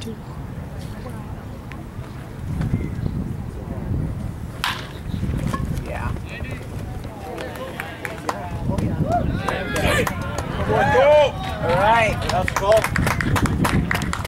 Yeah. Come on, go! All right, let's go.